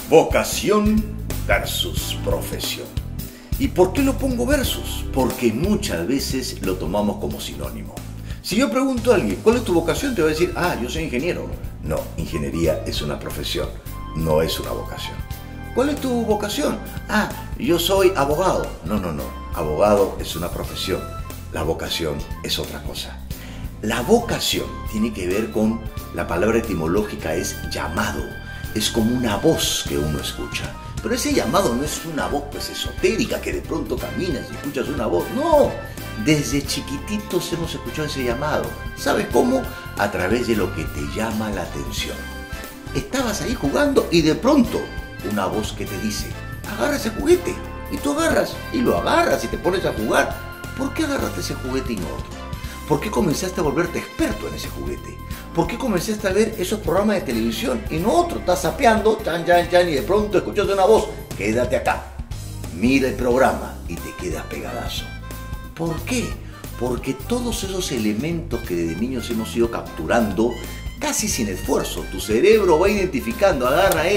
Vocación versus profesión. ¿Y por qué lo pongo versus? Porque muchas veces lo tomamos como sinónimo. Si yo pregunto a alguien, ¿cuál es tu vocación? Te va a decir, yo soy ingeniero. No, ingeniería es una profesión, no es una vocación. ¿Cuál es tu vocación? Yo soy abogado. No. Abogado es una profesión. La vocación es otra cosa. La vocación tiene que ver con, la palabra etimológica es llamado. Es como una voz que uno escucha. Pero ese llamado no es una voz pues esotérica que de pronto caminas y escuchas una voz. No, desde chiquititos hemos escuchado ese llamado. ¿Sabes cómo? A través de lo que te llama la atención. Estabas ahí jugando y de pronto una voz que te dice, agarra ese juguete. Y tú agarras y lo agarras y te pones a jugar. ¿Por qué agarraste ese juguete y no otro? ¿Por qué comenzaste a volverte experto en ese juguete? ¿Por qué comenzaste a ver esos programas de televisión y no otro? Estás zapeando, chan, y de pronto escuchas una voz. Quédate acá, mira el programa y te quedas pegadazo. ¿Por qué? Porque todos esos elementos que desde niños hemos ido capturando, casi sin esfuerzo, tu cerebro va identificando, agarra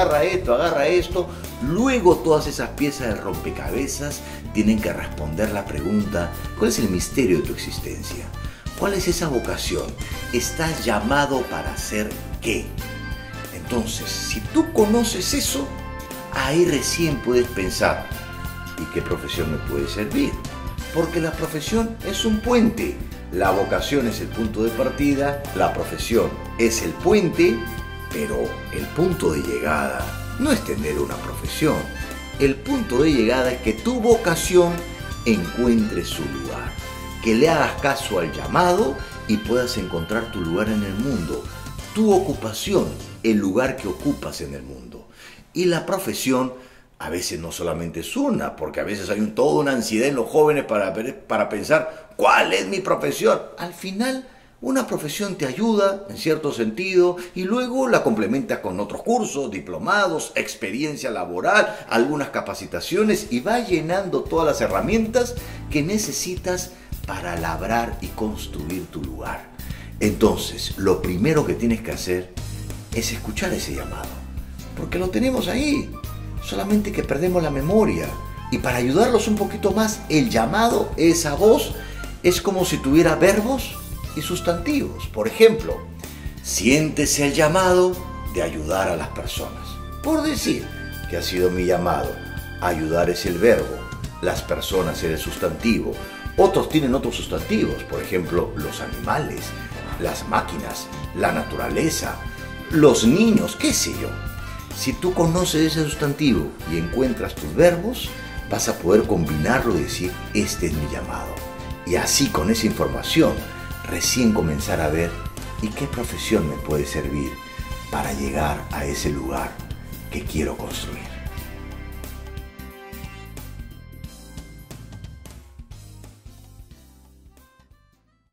esto, luego todas esas piezas de rompecabezas tienen que responder la pregunta, ¿cuál es el misterio de tu existencia? ¿Cuál es esa vocación? ¿Estás llamado para hacer qué? Entonces, si tú conoces eso, ahí recién puedes pensar, ¿y qué profesión me puede servir? Porque la profesión es un puente. La vocación es el punto de partida, la profesión es el puente, pero el punto de llegada no es tener una profesión. El punto de llegada es que tu vocación encuentre su lugar, que le hagas caso al llamado y puedas encontrar tu lugar en el mundo, tu ocupación, el lugar que ocupas en el mundo. Y la profesión a veces no solamente es una, porque a veces hay toda una ansiedad en los jóvenes para pensar ¿cuál es mi profesión? Al final, una profesión te ayuda en cierto sentido y luego la complementas con otros cursos, diplomados, experiencia laboral, algunas capacitaciones y va llenando todas las herramientas que necesitas para labrar y construir tu lugar. Entonces, lo primero que tienes que hacer es escuchar ese llamado, porque lo tenemos ahí. Solamente que perdemos la memoria. Y para ayudarlos un poquito más, el llamado, esa voz, es como si tuviera verbos y sustantivos. Por ejemplo, siéntese el llamado de ayudar a las personas. Por decir que ha sido mi llamado, ayudar es el verbo, las personas es el sustantivo. Otros tienen otros sustantivos, por ejemplo, los animales, las máquinas, la naturaleza, los niños, qué sé yo. Si tú conoces ese sustantivo y encuentras tus verbos, vas a poder combinarlo y decir, este es mi llamado. Y así con esa información, recién comenzar a ver, ¿y qué profesión me puede servir para llegar a ese lugar que quiero construir?